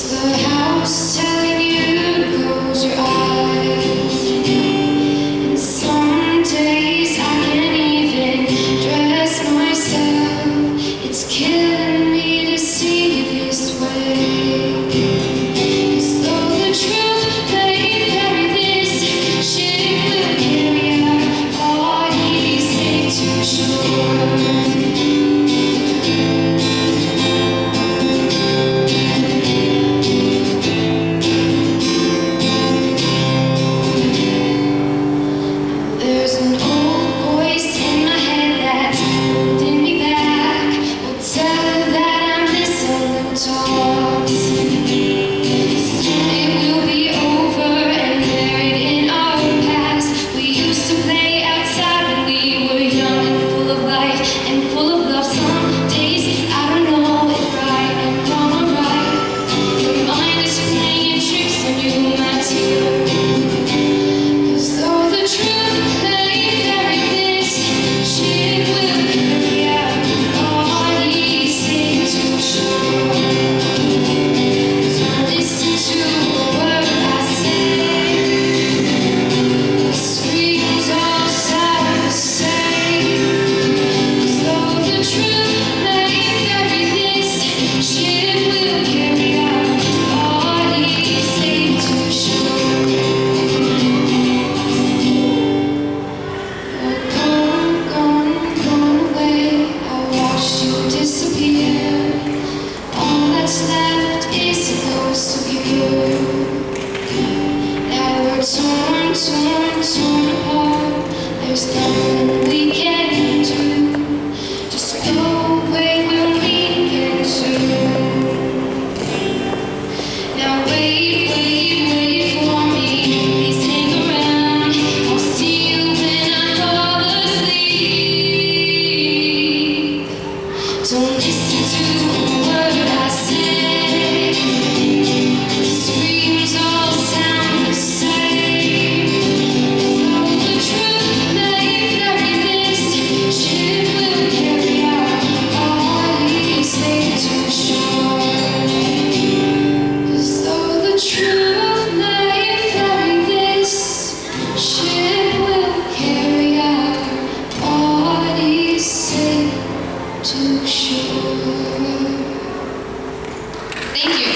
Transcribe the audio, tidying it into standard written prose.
the house telling you to close your eyes? And some days I can't even dress myself. It's killing me to see you this way. 'Cause though the truth may carry this ship will carry out all he say to shore. There's an old voice in my head that's holding me back. Will tell her that I'm missing the talks. Soon it will be over and buried in our past. We used to play outside when we were young and full of life and full of love. Some days I don't know if right and wrong are right. Your mind is playing tricks on you, my dear. 'Cause though the truth may carry this ship will carry out all he said to shore. So listen to a word I say. The screams all sound the same. 'Cause though the truth may carry this ship will carry out all he said to shore. Gone away. I watched you disappear. All that's left is a ghost of you. Now we're torn apart. There's nothing we can do. Just go away when we get to. Now wait for me. Please hang around. I'll see you when I fall asleep. Don't listen to a word I say. The screams all sound the same. Though the truth may carry this ship will carry out all he said to shore. 'Cause though the truth may carry this ship will carry out all he said to shore. Thank you.